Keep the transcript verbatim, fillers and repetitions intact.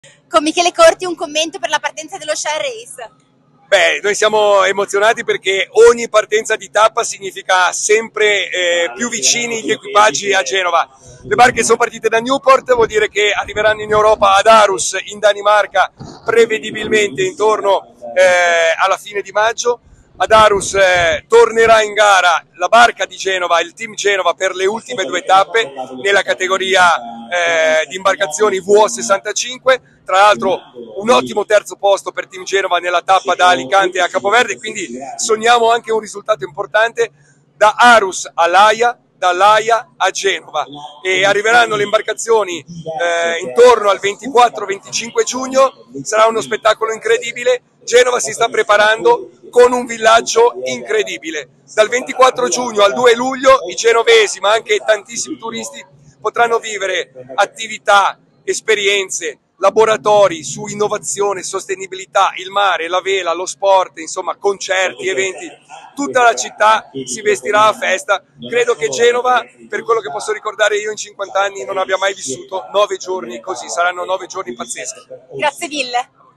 Con Michele Corti un commento per la partenza dell'Ocean Race. Beh, noi siamo emozionati perché ogni partenza di tappa significa sempre eh, più vicini gli equipaggi a Genova. Le barche sono partite da Newport, vuol dire che arriveranno in Europa ad Aarhus, in Danimarca, prevedibilmente intorno eh, alla fine di maggio. Ad Aarhus eh, tornerà in gara la barca di Genova, il team Genova, per le ultime due tappe nella categoria eh, di imbarcazioni V O sessantacinque. Tra l'altro un ottimo terzo posto per Team Genova nella tappa da Alicante a Capoverde, quindi sogniamo anche un risultato importante da Aarhus all'Aia, dall'Aia a Genova, e arriveranno le imbarcazioni eh, intorno al ventiquattro venticinque giugno. Sarà uno spettacolo incredibile. Genova si sta preparando con un villaggio incredibile. Dal ventiquattro giugno al due luglio i genovesi, ma anche tantissimi turisti, potranno vivere attività, esperienze, laboratori su innovazione, sostenibilità, il mare, la vela, lo sport, insomma concerti, eventi. Tutta la città si vestirà a festa. Credo che Genova, per quello che posso ricordare io in cinquanta anni, non abbia mai vissuto nove giorni così. Saranno nove giorni pazzeschi. Grazie mille.